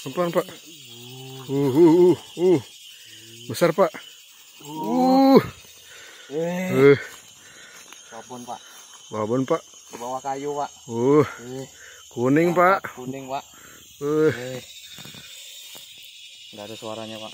Apaan Pak? Besar Pak. Babon Pak. Babon Pak. Di bawah kayu Pak. Kuning Pak. Kuning Pak. Nggak ada suaranya Pak.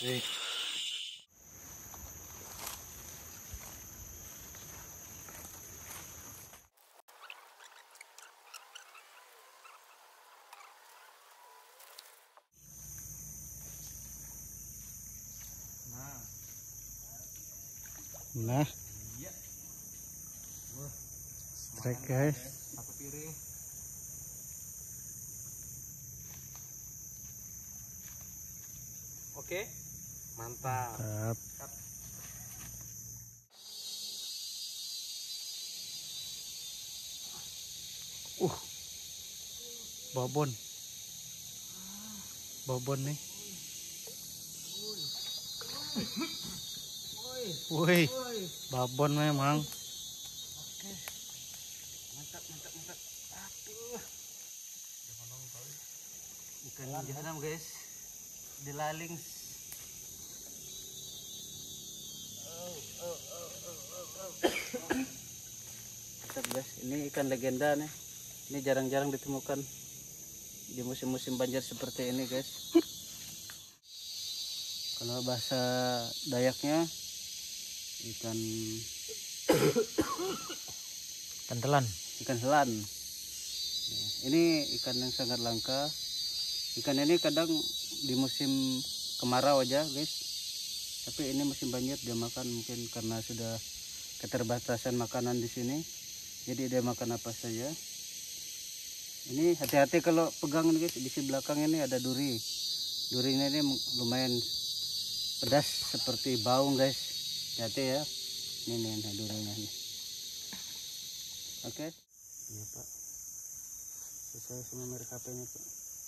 Nah, Iya. strike guys. Satu piring. Oke, mantap. Mantap. Babon. Babon nih. Woi, babon memang. Oke. Mantap. Aduh. Ikan jahanam guys. Dilaling. Mantap guys, ini ikan legenda nih. Ini jarang-jarang ditemukan di musim-musim banjir seperti ini guys. Kalau bahasa Dayaknya ikan telan, ikan selan. Ini ikan yang sangat langka. Ikan ini kadang di musim kemarau aja guys, tapi ini musim banjir dia makan, mungkin karena sudah keterbatasan makanan di sini, jadi dia makan apa saja. Ini hati-hati kalau pegang nih guys, di sisi belakang ini ada duri. Durinya ini lumayan pedas seperti baung guys, hati ya. Ini durinya nih. Oke. Iya Pak, sesuai sama merek HP-nya Pak.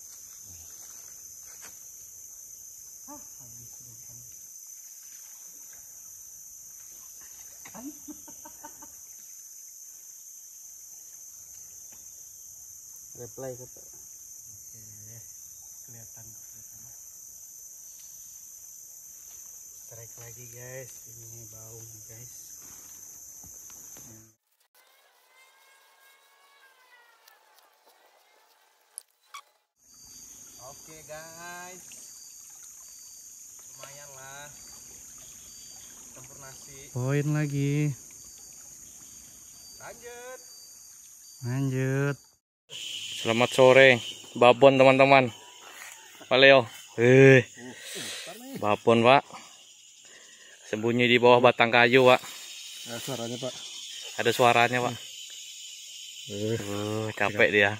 Habis sudah kan. Reply ke Pak. Oke, kelihatan. Strike lagi guys, ini baung guys. Oke guys, lumayan lah, campur nasi. Poin lagi. Lanjut. Selamat sore, babon teman-teman. Pak Leo. Babon Pak. Sembunyi di bawah batang kayu Pak. Ada suaranya Pak. Ada suaranya Pak. Capek dia.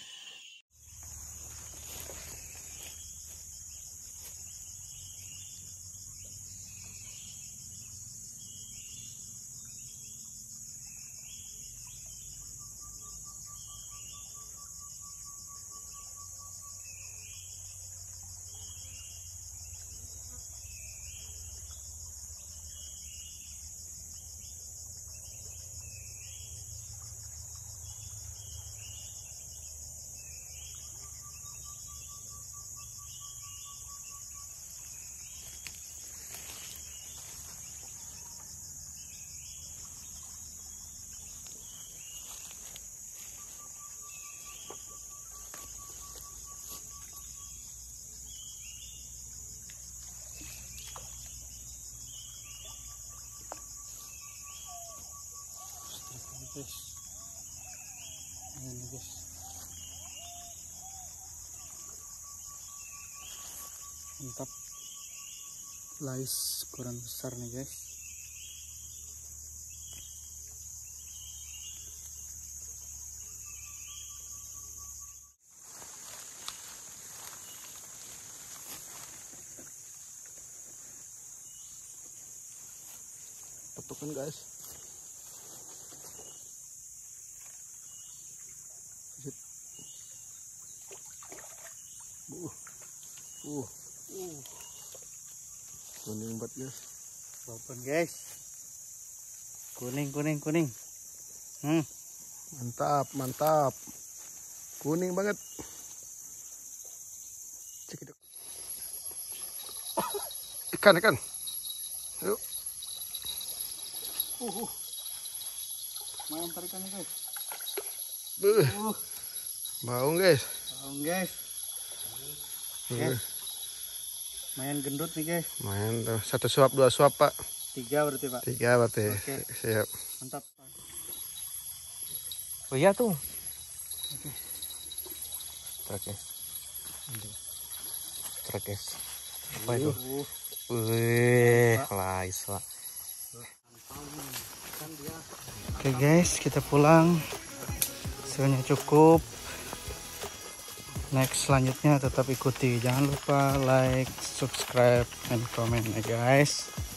Ini guys, mantap. Lais kurang besar nih guys. Petukan guys. Kuning banget guys. Babon guys. Kuning. Mantap. Kuning banget. ikan. Yuk. Main tarikannya guys. Bau guys. Guys. Main gendut nih guys. Main tuh. 1 suap 2 suap Pak. 3 berarti Pak. 3 berarti. Oke. Siap. Mantap. Oh iya tuh. Oke. Guys. Apa itu? Wih, lais lah. Oke guys, kita pulang. Hasilnya cukup. Next selanjutnya tetap ikuti. Jangan lupa like, subscribe, and comment ya guys.